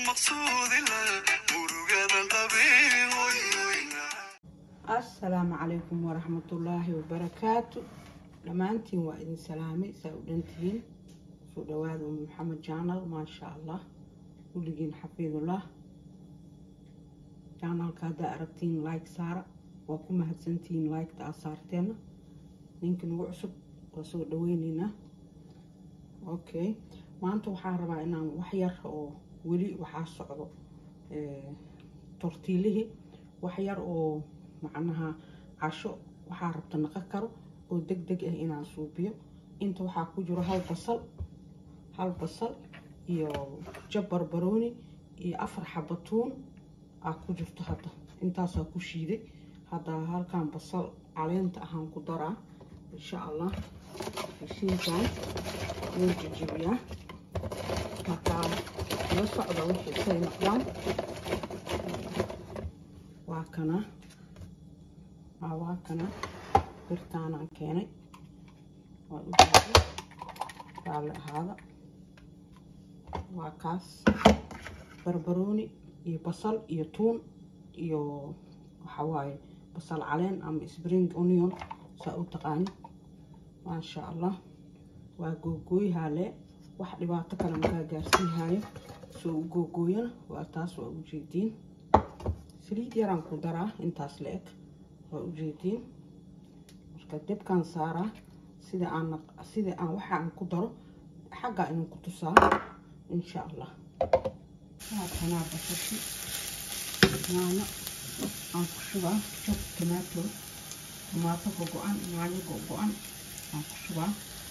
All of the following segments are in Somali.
السلام عليكم ورحمة الله وبركاته. لما أنتي وإذن سلامي سأودنتين سودواد محمد جانل ما شاء الله ولقين حفيظ الله جانل كادا أربتين لايك سارة وكما هتسنتين لايك تأثارتين يمكن وعصب وسودوينينا أوكي ما أنتو حاربا إنان وحير أو ولي وحاسعو تورتيله وحير أو معناها عشو waxaa rabta naqan karo oo degdeg ah inaan suubiyo inta waxaa ku jiro hal basal iyo jab barbarooni iyo 4 xabo tuun ku jirto hadda intaas ku shiiday hadda halkan basal caleenta ahaan ku daraa insha Allah shiidan wuu jijibiyaa marka la socdo wixii ay noqdaan waa kana birtaan aan keenay waa u jeedaa hada waa kaas barbarooni iyo basal iyo tuun iyo waxa waaye basal caleen ama spring onion saa u taqaan ma sha Allah waa googooyaha wax dhibaato kale ma gaarsiinayo soo googooyana waa taas waa u jeedin saliid yaraan ku daraa intaas leeg waa u jeedin dib kan saara sida aan waxa aan ku daro xaga inuu ku tusaa insha Allah kana bashashi yaana aan ku shubaa chop tomato go'an yaanyo go'an aan ku shubaa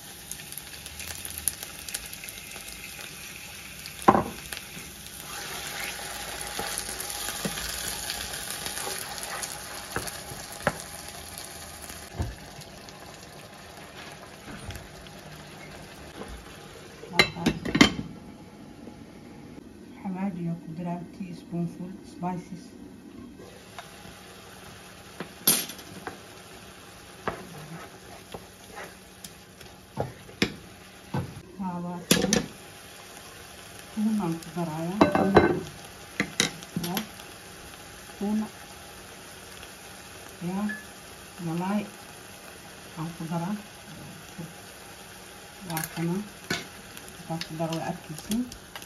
teaspoonful spices tuna kudaraya tuna ya malay aan ku daraa waa kana taas daro arkaysin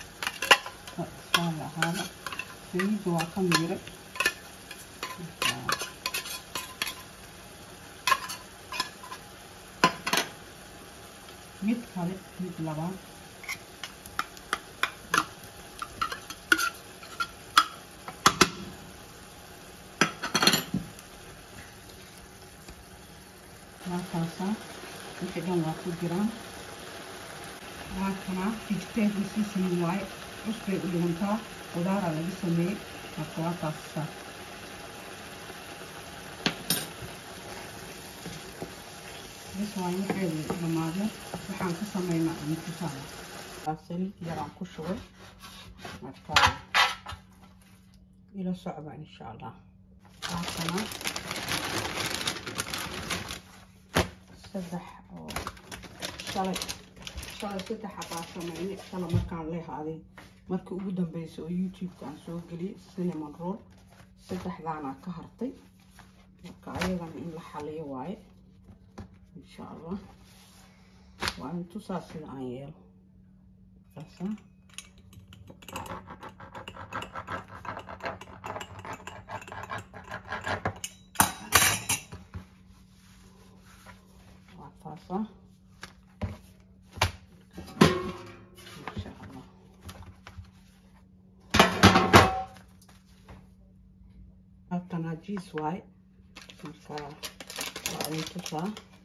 هذا في دواء كميرة ميت كالي ميت لبان ما كاسا نحدون واحد جرام وكنا تجتهد بسيسن واي usbay u dhigantaa qudaara laga sameeyay markaas waa waxay dhamaadeen waxaan ka sameeynaa intisaal saliid yaraan ku shubay marka ila socda insha Allah kana saddex oo shalay saddex xabaa sameeyay shalay markaan leeyahay markii ugu dambeysay oo YouTube aan soo galiyay cinnamon roll saddexdaana ka hartay marka ayagana in la xaliyo waaye insha Allah waa intu sida aan yeelo kaasa waa taasa تناجيس واي مركا وعين تسا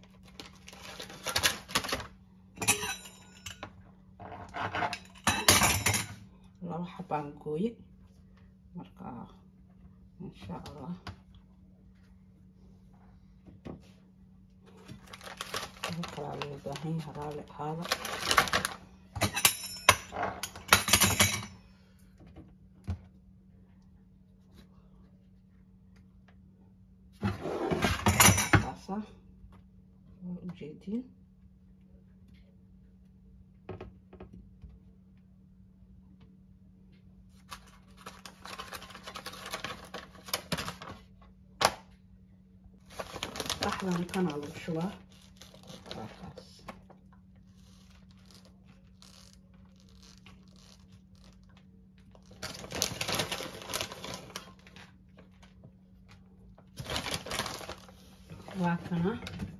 لو حبان كوي مركا إن شاء الله هكذا الوضعين هذا جيدين كان على الشواه خلاص وكنا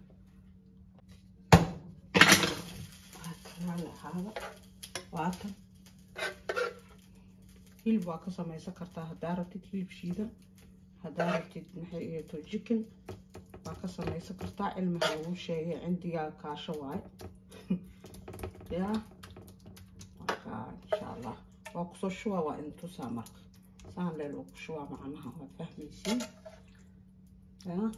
هذا وعطل هيلب واكسا ما يسكرتها هدارتي هيلب شيدا هدارتي نحية جيكن واكسا ما يسكرتها علم هلو شيء عندي كاشواي يا ان شاء الله واقصو شوا وانتو سامر سان ليلو شوا معناها فهميسين يا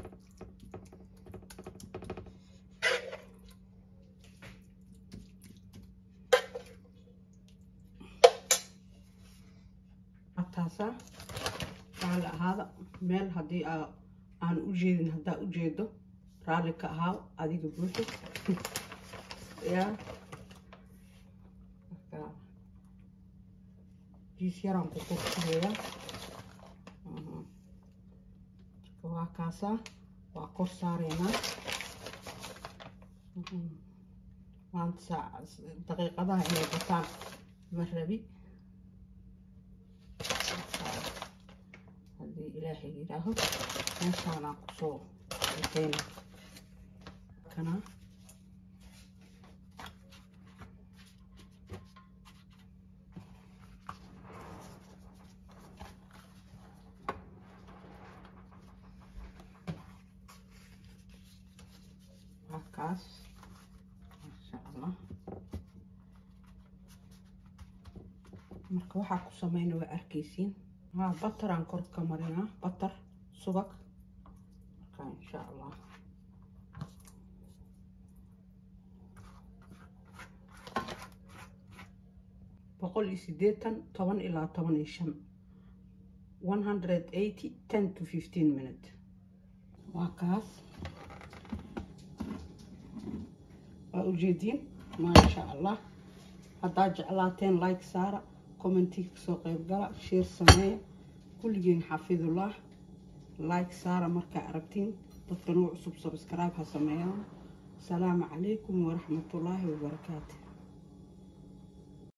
تاسا على هذا ميل هدي aan u jeedin hadaa u jeedo raali ka ahaa adiga buuxo ya jiis yaraan ku qorxeeya waa kaasa waa kor saareena maanta daqiiqadaha inay bataan ma rabi haddii ilaahay yidhaaho meeshaanaan kusoo ekeyna kana kaas masha Allah marka waxaa ku sameyna waa arkaysiin بطر عن كرة كمرينا بطر سبك إن شاء الله بقول سيديتا طبعا إلى طبعا الشم 180 10 to 15 minutes وكاس وأجيدين ما شاء الله هذا جعلاتين لايك سارة كومنتي سو قيب قلا شير سميه كلجين حافظ الله لايك سارة مركا عربتين تطنوع سبسكرايب هسميان السلام عليكم ورحمة الله وبركاته.